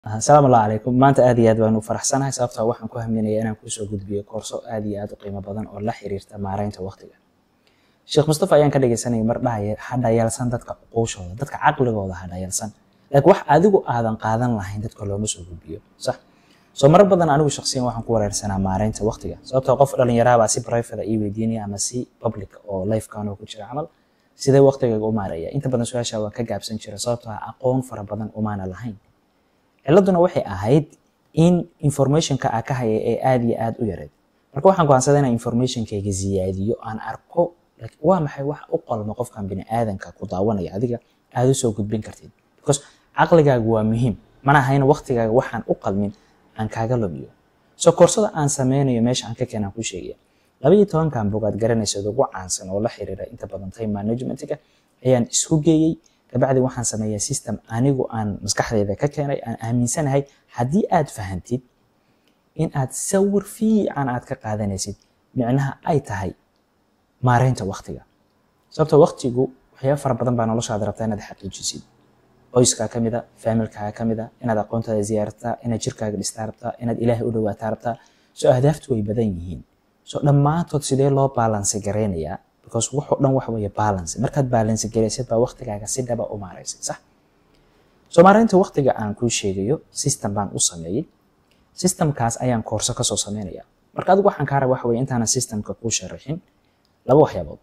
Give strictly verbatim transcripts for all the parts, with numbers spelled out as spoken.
السلام الله عليكم maanta aad iyo aad baan u faraxsanahay sababtoo waxaan ku haminayaa inaan ku soo gudbiyo koorso aad iyo aad u qiimo badan oo la xiriirta maareynta waqtiga. Sheekh Mustafa ayaan ka dhageysanay mar dhahay hadhayalsan dadka qoyshooda dadka caqligooda hadhayalsan laakiin wax adigu aadan qaadan lahayn dadka looma soo gudbiyo sax soo mar badan anigu shakhsiyan waxaan ku wareersanaa maareynta waqtiga sababtoo qof dhalinyarada si private ay weydiinaya ama si public oo live kan oo ku jira amal sidee waqtigaaga u maareeyaa inta badan su'aasha waa ka gaabsan jira sababtoo aqoon fara badan uma lahayn ciladuna waxay ahayd in information-ka aan ka hayay ee aad iyo aad u yareed marka waxaan go'aansaday inaan information-kayga ziyaadiyo aan arko waa maxay wax u qalmo qofkan bini aadanka ku daawanaya adiga aad u soo gudbin kartid because aqligaagu waa muhiim mana ahayn waqtigaaga waxaan u qalmin aan kaaga lumiyo soo koorsada aan sameynayo meesha aan ka keenan ku sheegaya laba iyo toban kan bogaad garanayso ugu caansan oo la xiriira inta badan time management-ka ayaan isku geeyay kabacdi waxaan sameeyaa system anigu aan maskaxdayda ka keenay aan aaminsanahay haddii aad fahantid in aad sawir fiican aad ka qaadanaysid micnaha ay tahay maareynta waqtiga sababtoo waqtigu waxyaabo fara badan baa noloshaada rabtaa inaad xaqiijisid qoyskaa ka mid a familkaaga ka mid a inaad aqoontaada ziyaarataa inaad jirkaaga dhistaa rabtaa inaad ilaahay u dhawaataa rabtaa soo ahdaaftu way badan yihiin soo dhammaantood sidee loo balance gareynayaa because wuxuu dhan wax weeye balance markaad balance gareysid baa waqtigaaga si dhaba u maareysay sax soo maareynta waqtiga aan ku sheegayo system baan u sameeyay systemkaas ayaan koorso ka soo sameynaya marka adigu waxaan ka rabaa wax weeye intaan systemka ku sharaxin laba waxyaabood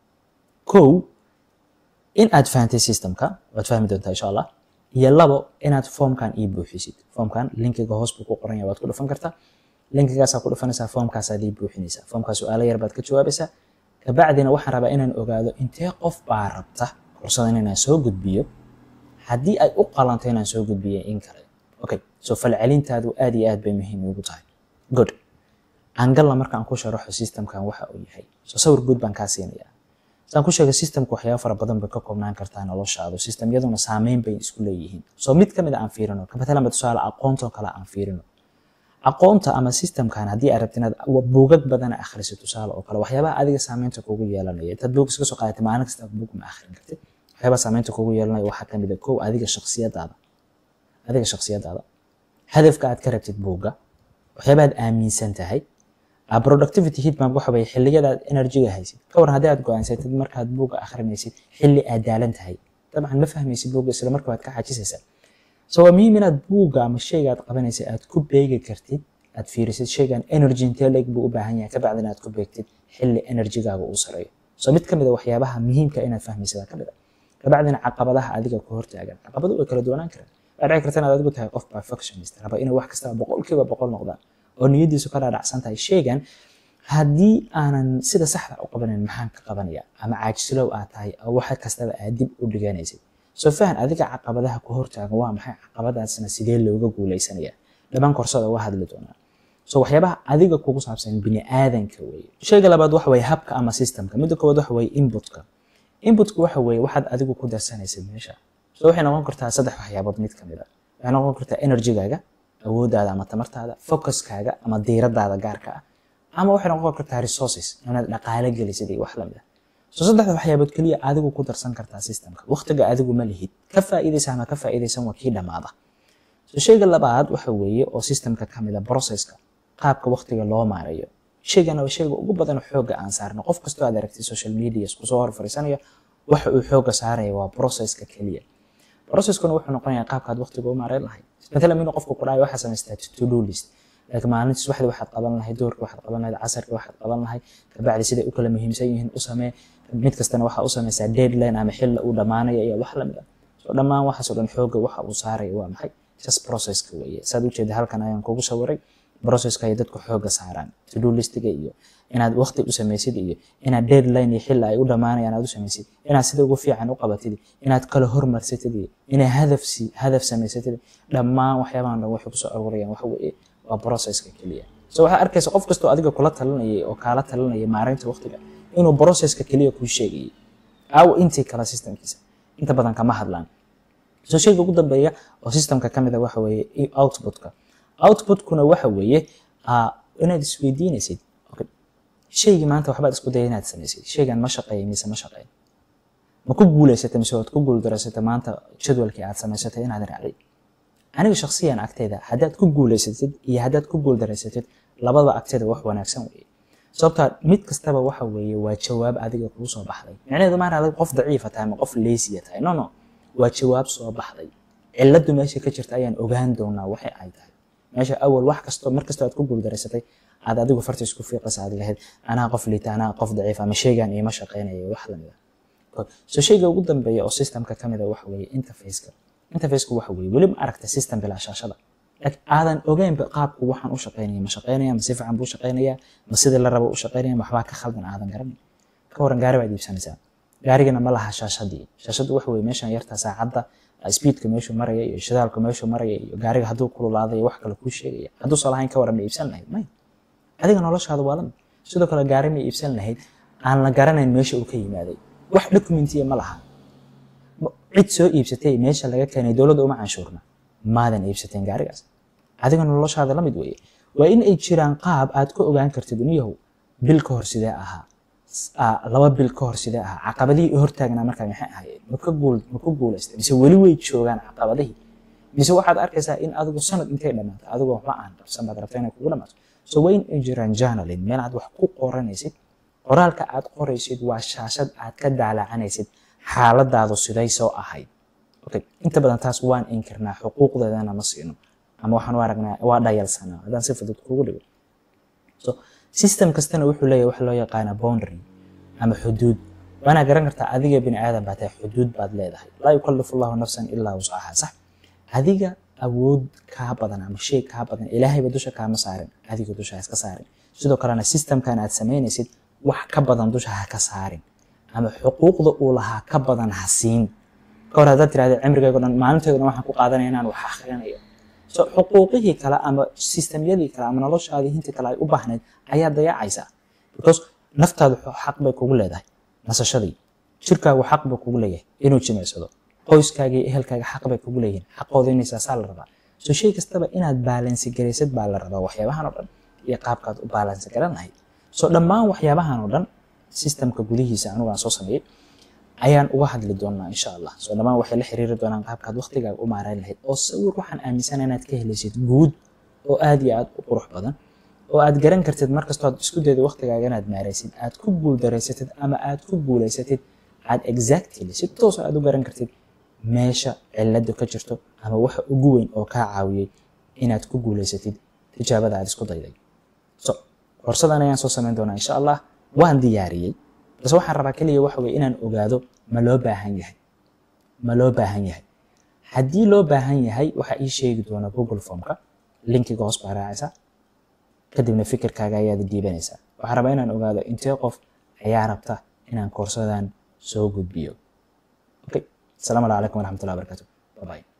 kow in aad fahantay systemka waad fahmi doontaa insha Allah iyo labo inaad formkan ii buuxisid formkan linkiga hoos buu ku qoran yahay waad ku dhufan kartaa linkigaas aad ku dhufanaysaa formkaas aad ii buuxinaysaa formkaas su'aalo yar baad ka jawaabaysaa kabacdina waxaan rabaa inaan ogaado intee qof baa rabta koorsadan inaan soo gudbiyo haddii ay u qalanto inaan soo gudbiyo in kale okay soo falcelintaadu aad iyo aad bay muhiim ugu tahay good angalla markaan ku sharaxo systemkan waxa uu yahay soo sawir guud baan ka siinayaa saan ku sheegay systemku waxyaabo fara badan bay ka koobnaan kartaa noloshaadu systemyaduna saameyn bay isku leeyihiin soo mid kamid aan fiirino ka matalan tusaale aqoonta kale aan fiirino aqoonta ama systemkan haddii aad rabtid inaad buugag badan akhrisid tusaale oo kale waxyaabaha adiga saameynta kugu yeelanaya tad buug iska soo qaadatay maalin kasta buug ma akhrin kartid waxyaabaha saameynta kugu yeelanaya waxaa ka mid ah kow adiga shakhsiyadaada adiga shakhsiyadaada hadafka aad ka rabtid buugga waxyaabaha aad aaminsan tahay productivity heat map waxa weeye xilliyada aad energy-ga haysid ka waran haddii aad go'aansatid markaad buugga akhrinaysid xilli aad daalan tahay dabcan ma fahmaysid buugga isla markaa waad ka xajisaysaa soo waa muhiim inaad buugga ama shayga aad qabanaysid aad ku beegi kartid aad fiirisid shaygan energy intee leeg buu u baahan yahay kabacdina aad ku beegtid xilli energy-gaaga uu sareeyo soo mid ka mid ah waxyaabaha muhiimka inaad fahmaysid ka mid ah kabacdina caqabadaha adiga ku hortaagan caqabadu way kala duwanaan karaan waxay dhici kartaa inaad adigu tahay qof perfectionist raba inuu wax kasta boqolkiiba boqol noqdaan oo niyadiisu ka dhaadhacsan tahay shaygan haddii aanan sida saxda u qabanin maxaan ka qabanaya ama caajislow aad tahay oo wax kastaba aad dib u dhiganaysid soo fahan adiga caqabadaha ku hortaagan waa maxay caqabadaasna sidee looga guuleysanaya dhamaan koorsada waa hadli doonaa soo waxyaabaha adiga kugu saabsan bini aadanka weeye shayga labaad waxa weeye habka ama systemka midda koowaad waxa weeye inputka inputku waxa weeye waxaad adigu ku darsanaysid meesha soo waxay noqon kartaa saddex waxyaabood mid ka mid ah waxay noqon kartaa energy-gaaga awooddaada ama tamartaada focuskaaga ama diiradaada gaarka ah ama waxay noqon kartaa resources inaad dhaqaale gelisid iyo wax lamid ah soo saddexda waxyaabood kaliya adigu ku darsan kartaa systemka waqtiga adigu ma lihid ka faa'iideysa ama ka faa'iideysan waa kii dhamaada soo shayga labaad waxa weeye oo systemka ka mid ah processka qaabka waqtiga loo maareeyo shaygana waa shayga ugu badan xooga aan saarno qof kastoo aad aragtay social media isku soo hor fariisanaya waxa uu xooga saaraya waa processka kaliya processkuna wuxuu noqonayaa qaabkaad waqtiga u maareyn lahayd مثلا من qofku ku dhaayo waxa sameystaa to do list laakiin maalintii waxda waxaad qaban lahayd doorka waxaad qaban lahayd casarka waxaad qaban lahayd kabacdi sida u kala muhiimsan yihiin u samee mid kastana waxa u sameysaa deadline ama xilli uu dhamaanayo iyo wax la mid ah soo dhamaan waxa soo dhan xooga waxa uu saaray waa maxay just processka weeye saad u jeedaa halkan ayaan kugu sawiray processka ay dadku xooga saaraan to do listiga iyo inaad waqti u sameysid iyo inaad deadline iyo xilli ay u dhamaanayaan aad u sameysid inaad sida ugu fiican u qabatid inaad kala hormarsatid inaad hadaf si hadaf sameysatid dhamaan waxyaabahan dhan waxay ku soo aruurayaan waxa weeye waa processka kaliya soo waxa arkaysa qof kasto adiga kula talinayay oo kala talinayay maareynta waqtiga inuu processka kaliya ku sheegay aw intii kala systemkiisa inta badan kama hadlaan soo shayga ugu dambeeya oo systemka kamid ah waxa weeye outputka outputkuna waxa weeye inaad isweydiinaysid okay shayga maanta waxbaad isku dayay inaad sameysid shaygan ma shaqeeyo mise ma shaqeeyo ma ku guuleysatay mise waad ku guuldareysatay maanta jadwalkii aad sameysatay inaad raacday aniga shakhsiyan agteeda haddaad ku guulaysatid iyo haddaad ku guuldareysatid labada agteeda wax wanaagsan weeye sababta mid kastaba waxa weeye waa jawaab adiga kugu soo baxday macnaheedu ma aha qof daciif ah ama qof lazy ah no no waa jawaab soo baxday ciladu meesha ka jirta ayaan ogaan doonaa waxay ay tahay meesha awal wax kasto mar kasto aad ku guuldareysatay aad adigu farta isku fiiqas aad lahayd anaa qof liita anaa qof daciif ama sheegan iyo ma shaqeynayo wax la mid ah so shayga ugu dambeeya oo systemka kamid ah waxa weeye interface-ka interface-ku waxa weeye weli ma aragta system bila shaashada laakiin aadan ogeyn qaabku waxaan u shaqeynaya ma shaqeynaya ma si fiican buu shaqeynaya ma sida la rabo u shaqeynaya ma waxba ka khaldan aadan garanay ka waran gaari baad iibsanaysaa gaarigana ma laha shaashadii shaashadu waxa weeye meeshan yarta saacada speedka meeshu maraya iyo shidaalka meeshu maraya iyo gaariga hadduu kululaaday wax kale ku sheegaya hadduu salahayn ka waran iibsan lahayd may adiga noloshaadu waa lamid sidoo kale gaari ma iibsan lahayd aan la garanayn meesha uu ka yimaaday wax documentiya ma laha cid soo iibsatay meesha laga keenay dowladda uma canshuurna maadan iibsateen gaarigaas adiga noloshaada lamid weeye waa in ay jiraan qaab aad ku ogaan kartid uniyahow bil ka hor sidee ahaa laba bil ka hor sidee ahaa caqabadihii hortaagnaa markaa maxay ahaayeen ma ka guul ma ku guulaystay mise weli way joogaan caqabadihii mise waxaad arkaysaa in adigu sanad intay dhamaato adigoo waxba aan qabsan baad rabtaa inay kugu dhamaato so waa in ay jiraan journaling meel aad wax ku qoranaysid qoraalka aad qoraysid waa shaashad aad ka daalacanaysid xaaladaadu siday soo ahayd okay inta badan taas waan inkirnaa xuquuqdeedana ma siino ama waxaan u aragnaa waa dhayalsanaa haddaan si fudud kugu dhigo so system kastana wuxuu leeyahay wax loo yaqaana boundary ama xuduud waana garan kartaa adiga bini aadan baa tahay xuduud baad leedahay laa yukallifu allahu nafsan ilaa wuscahaa sax adiga awood kaa badan ama shay kaa badan ilaahayba dusha kaama saarin adiga dusha iska saarin sidoo kalena systemkan aad samaynaysid wax ka badan dusha ha ka saarin ama xuquuqda uu lahaa ka badan ha siin ka hor haddaad tiraahdo cimrigaygo dhan maalinteeduna waxaan ku qaadanaya inaan wax akhrinayo so xuquuqihii kale ama systemyadii kale ama noloshaadii hintii kale ay u baahnayd ayaa dayacaysaa because naftaadu xaq bay kugu leedahay nasashadii jirkaagu xaq buu kugu leeyahay inuu jimicsado qoyskaaga iyo ehelkaaga xaq bay kugu leeyihiin xaqooda inay saasaa la rabaa so shay kastaba inaad baalansi garaysid baa la rabaa waxyaabahan oo dhan iyo qaabkaad u baalansi garan lahayd so dhammaan waxyaabahan oo dhan systemka gudihiisa anigu aan soo sameeyey ayaan uga hadli doonaa insha allah so dhammaan waxay la xiriiri doonaan qaabkaad waqtigaaga u maarayn lahayd oo sawir waxaan aaminsanahay inaad ka helaysid guud oo aad iyo aad u qurux badan oo aad garan kartid markastoo aad isku daydo waqtigaaga inaad maaraysid aad ku guuldareysatid ama aad ku guulaysatid aad exactly si toos aad u garan kartid meesha ciladu ka jirto ama waxa ugu weyn oo kaa caawiyey inaad ku guulaysatid tijaabada aad isku dayday so korsadan ayaan soo samayn doonaa insha allah waan diyaariyey bas waxaan rabaa kaliya waxa weeye inaan ogaado ma loo baahan yahay ma loo baahan yahay haddii loo baahan yahay waxa ii sheegi doona Google Formka linkiga hoos baa raacaysa kadibna fikirkaaga ayaad diibanaysaa waxaan rabaa inaan ogaado intee qof ayaa rabta inaan korsadan soo gudbiyo okay السلام عليكم ورحمة الله وبركاته. باي باي.